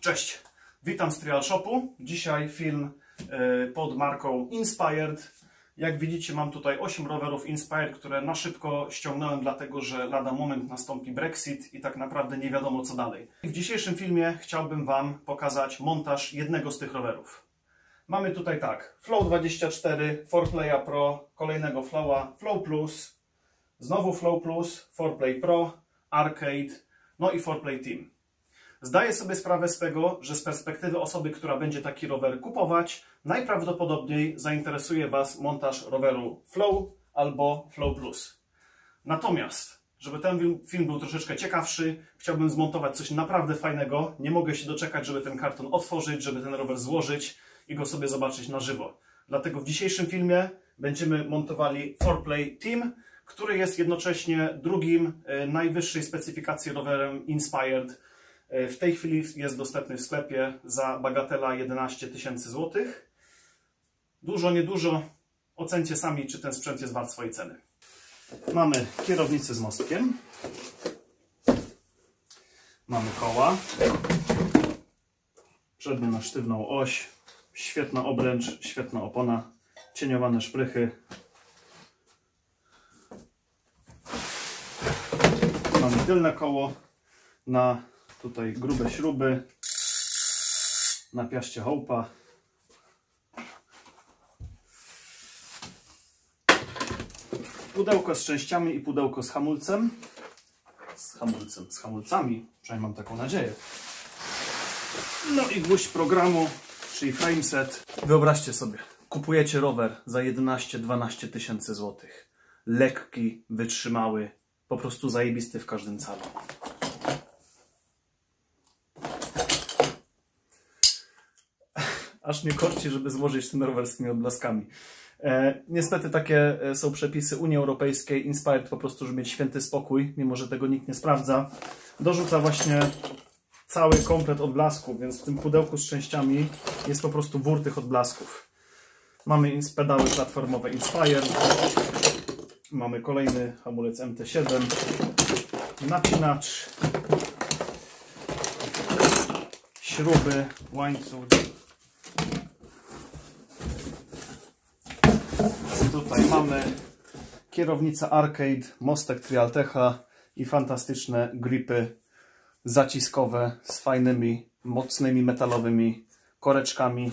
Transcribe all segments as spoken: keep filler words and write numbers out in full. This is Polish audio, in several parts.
Cześć, witam z Trial Shopu. Dzisiaj film pod marką Inspired. Jak widzicie, mam tutaj osiem rowerów Inspired, które na szybko ściągnąłem, dlatego że lada moment nastąpi Brexit i tak naprawdę nie wiadomo co dalej. W dzisiejszym filmie chciałbym Wam pokazać montaż jednego z tych rowerów. Mamy tutaj tak, Flow dwadzieścia cztery, four playa Pro, kolejnego Flowa, Flow Plus, znowu Flow Plus, four play Pro, Arcade, no i four play Team. Zdaję sobie sprawę z tego, że z perspektywy osoby, która będzie taki rower kupować, najprawdopodobniej zainteresuje Was montaż roweru Flow albo Flow Plus. Natomiast, żeby ten film był troszeczkę ciekawszy, chciałbym zmontować coś naprawdę fajnego. Nie mogę się doczekać, żeby ten karton otworzyć, żeby ten rower złożyć i go sobie zobaczyć na żywo. Dlatego w dzisiejszym filmie będziemy montowali four play Team, który jest jednocześnie drugim najwyższej specyfikacji rowerem Inspired. W tej chwili jest dostępny w sklepie za bagatela jedenaście tysięcy złotych. Dużo, niedużo. Ocencie sami, czy ten sprzęt jest wart swojej ceny. Mamy kierownicę z mostkiem. Mamy koła. Przednie na sztywną oś. Świetna obręcz, świetna opona. Cieniowane szprychy. Mamy tylne koło na tutaj grube śruby, na piaście hołpa. Pudełko z częściami i pudełko z hamulcem. Z hamulcem, z hamulcami, przynajmniej mam taką nadzieję. No i gwóźdź programu, czyli frameset. Wyobraźcie sobie, kupujecie rower za jedenaście dwanaście tysięcy złotych. Lekki, wytrzymały, po prostu zajebisty w każdym calu. Aż mnie korci, żeby złożyć ten rower z tymi odblaskami. E, niestety takie są przepisy Unii Europejskiej. Inspired po prostu, żeby mieć święty spokój, mimo że tego nikt nie sprawdza, dorzuca właśnie cały komplet odblasków, więc w tym pudełku z częściami jest po prostu wór tych odblasków. Mamy pedały platformowe Inspired. Mamy kolejny hamulec M T siedem. Napinacz. Śruby, łańcuch. Tutaj mamy kierownicę Arcade, mostek Trialtecha i fantastyczne gripy zaciskowe z fajnymi, mocnymi metalowymi koreczkami.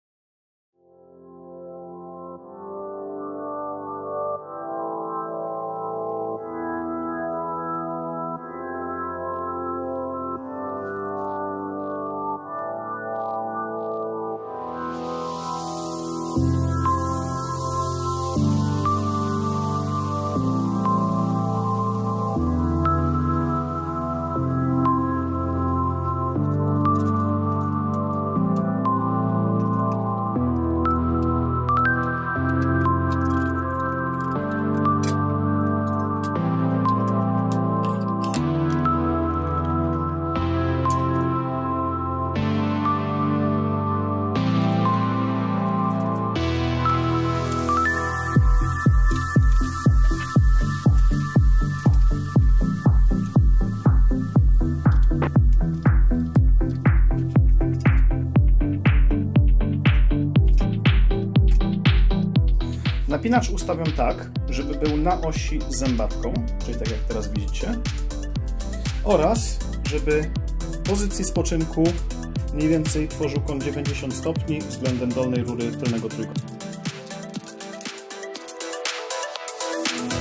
Napinacz ustawiam tak, żeby był na osi z zębatką, czyli tak jak teraz widzicie, oraz żeby w pozycji spoczynku mniej więcej tworzył kąt dziewięćdziesiąt stopni względem dolnej rury tylnego trójkąta.